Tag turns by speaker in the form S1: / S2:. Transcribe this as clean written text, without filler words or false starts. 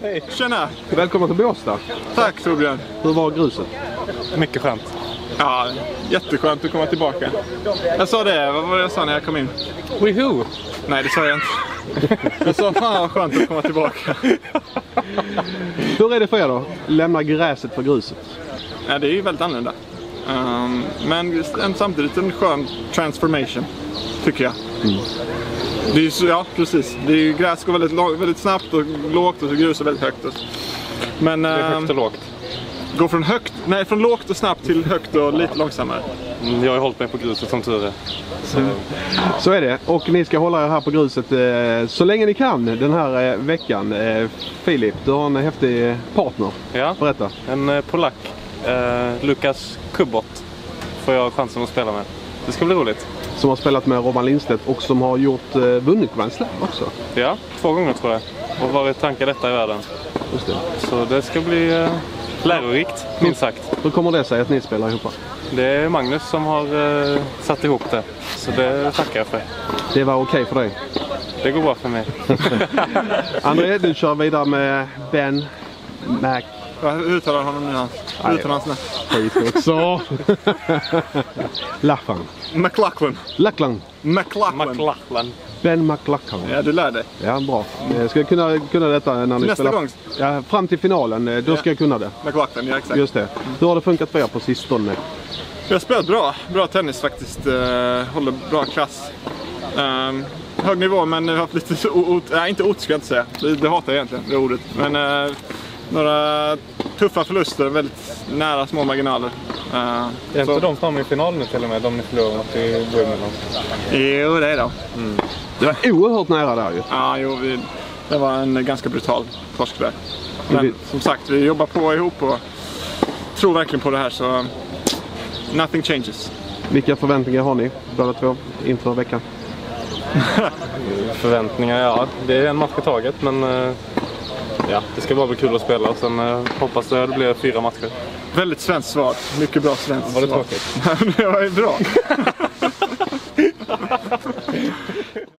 S1: Hej.
S2: Tjena.
S3: Välkommen till Båstad.
S2: Tack Torbjörn.
S3: Hur var gruset?
S1: Mycket skönt.
S2: Ja, jätteskönt att komma tillbaka. Jag sa det, vad var det jag sa när jag kom in?
S1: Woohoo!
S2: Nej, det sa jag inte. Jag sa fan vad skönt att komma tillbaka.
S3: Hur är det för er då? Lämna gräset för gruset?
S2: Ja, det är ju väldigt annorlunda. Men samtidigt en skön transformation, tycker jag. Det är ju så, ja, precis. Det är ju, gräs går väldigt snabbt och lågt och så grus är väldigt högt. Men
S1: Det är högt och lågt.
S2: gå från lågt och snabbt till högt och lite långsammare.
S1: Jag har hållit mig på gruset som tur är.
S3: Så är det. Och ni ska hålla er här på gruset så länge ni kan den här veckan. Filip, du har en häftig partner.
S1: Ja,
S3: Berätta.
S1: en polack. Lukas Kubot får jag chansen att spela med. Det ska bli roligt.
S3: Som har spelat med Robban Lindstedt och som har vunnit Grand Slam också.
S1: Ja, 2 gånger tror jag. Och varit tankar detta i världen.
S3: Just det.
S1: Så det ska bli lärorikt, minst sagt.
S3: Hur kommer det sig att ni spelar ihop?
S1: Det är Magnus som har satt ihop det. Så det tackar jag för.
S3: Det var okej för dig?
S1: Det går bra för mig.
S3: André, du kör vidare med Ben Mac...
S2: Hur uttalar honom nu? Hur uttalar han
S3: Skit också. Lachlan.
S2: McLaughlin.
S3: Lachlan.
S1: McLachlan.
S3: Ben McLachlan.
S2: Ja, du lär dig.
S3: Ja, bra. Jag ska kunna detta när ni
S2: Nästa
S3: spelar.
S2: gång.
S3: Ja, fram till finalen, då ska jag kunna det.
S2: McLaughlin, ja exakt.
S3: Just det. Hur har det funkat för er på sistone?
S2: Jag har spelat bra tennis faktiskt. Håller bra klass. Hög nivå, men jag har haft lite inte ska jag inte säga. Det hatar jag egentligen, det ordet. Men några tuffa förluster, väldigt nära små marginaler.
S1: Är inte de framme i final nu till och med? De ni förlorar mot i Wimbledon?
S2: Jo, det är det.
S3: Det var oerhört nära där ju.
S2: Ja, det var en ganska brutal torsk där. Men som sagt, vi jobbar på ihop och tror verkligen på det här, så nothing changes.
S3: Vilka förväntningar har ni båda två inför veckan?
S1: Förväntningar, ja. Det är en match i taget, men ja, det ska bara bli kul att spela. Och sen hoppas jag det blir 4 matcher.
S2: Väldigt svenskt svar. Mycket bra svenskt svar.
S1: Var det tråkigt?
S2: Det var ju bra.